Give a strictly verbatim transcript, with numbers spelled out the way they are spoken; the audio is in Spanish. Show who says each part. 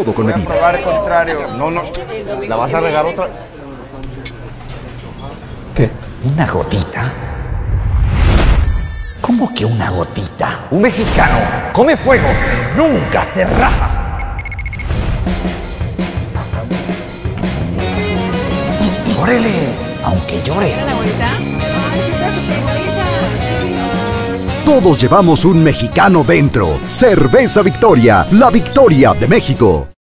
Speaker 1: todo con medida.
Speaker 2: Probar contrario. No, no. ¿La vas a regar otra?
Speaker 1: ¿Qué? ¿Una gotita? ¿Cómo que una gotita? Un mexicano come fuego y nunca se raja. ¡Órale! Aunque llore.
Speaker 3: ¿La abuelita? Ay, sí está súper bonita.
Speaker 4: Todos llevamos un mexicano dentro. Cerveza Victoria, la victoria de México.